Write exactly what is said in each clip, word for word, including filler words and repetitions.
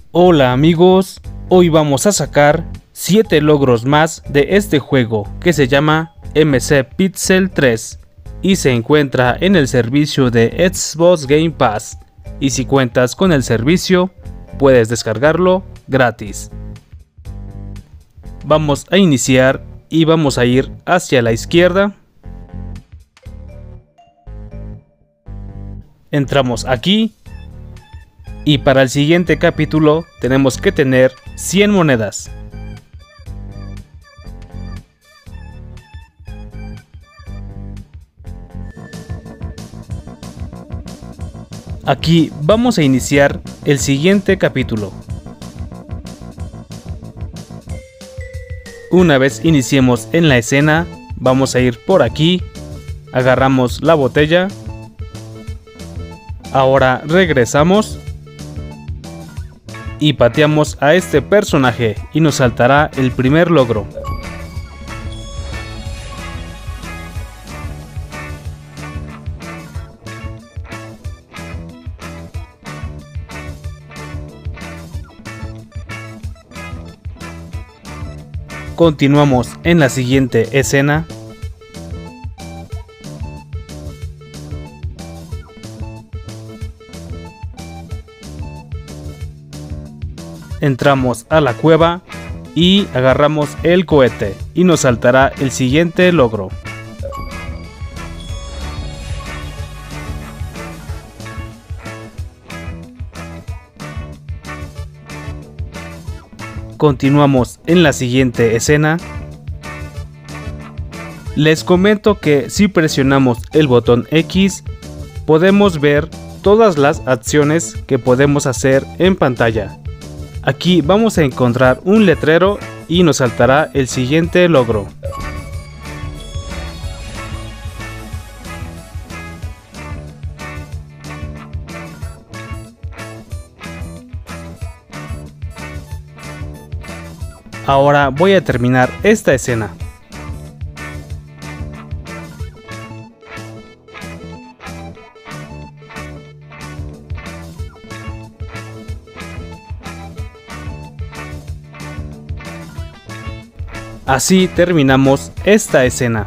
Hola amigos, hoy vamos a sacar siete logros más de este juego que se llama M C Pixel tres y se encuentra en el servicio de Xbox Game Pass, y si cuentas con el servicio puedes descargarlo gratis. Vamos a iniciar y vamos a ir hacia la izquierda. Entramos aquí y para el siguiente capítulo tenemos que tener cien monedas. Aquí vamos a iniciar el siguiente capítulo. Una vez iniciemos en la escena, vamos a ir por aquí, agarramos la botella. Ahora regresamos y pateamos a este personaje y nos saltará el primer logro. Continuamos en la siguiente escena. Entramos a la cueva y agarramos el cohete y nos saltará el siguiente logro. Continuamos en la siguiente escena. Les comento que si presionamos el botón X podemos ver todas las acciones que podemos hacer en pantalla. Aquí vamos a encontrar un letrero y nos saltará el siguiente logro. Ahora voy a terminar esta escena. Así terminamos esta escena.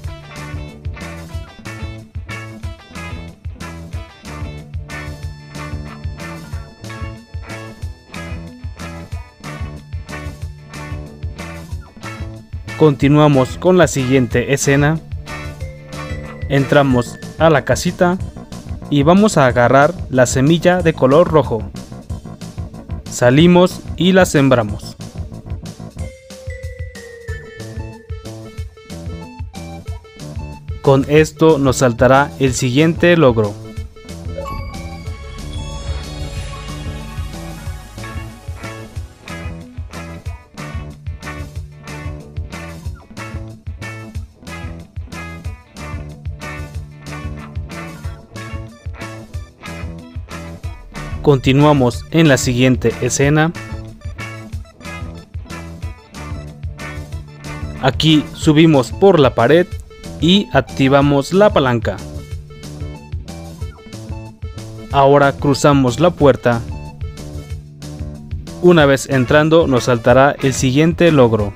Continuamos con la siguiente escena. Entramos a la casita y vamos a agarrar la semilla de color rojo. Salimos y la sembramos. Con esto nos saltará el siguiente logro. Continuamos en la siguiente escena. Aquí subimos por la pared y activamos la palanca. Ahora cruzamos la puerta. Una vez entrando nos saltará el siguiente logro.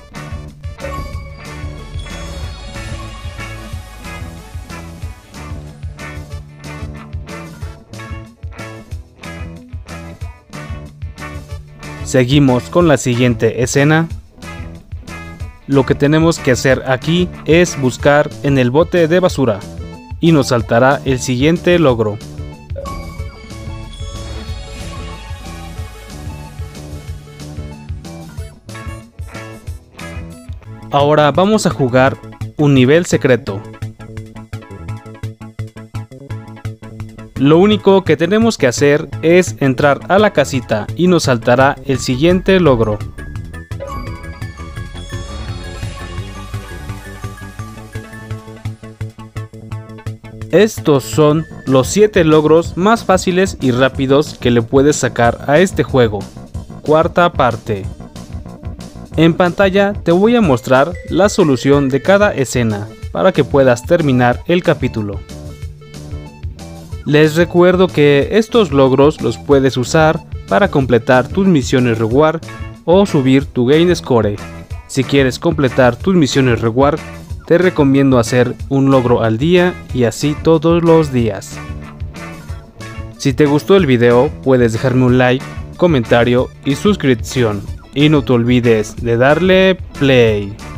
Seguimos con la siguiente escena. Lo que tenemos que hacer aquí es buscar en el bote de basura y nos saltará el siguiente logro. Ahora vamos a jugar un nivel secreto. Lo único que tenemos que hacer es entrar a la casita y nos saltará el siguiente logro. Estos son los siete logros más fáciles y rápidos que le puedes sacar a este juego. Cuarta parte. En pantalla te voy a mostrar la solución de cada escena para que puedas terminar el capítulo. Les recuerdo que estos logros los puedes usar para completar tus misiones reward o subir tu game score. Si quieres completar tus misiones reward, te recomiendo hacer un logro al día y así todos los días. Si te gustó el video, puedes dejarme un like, comentario y suscripción. Y no te olvides de darle play.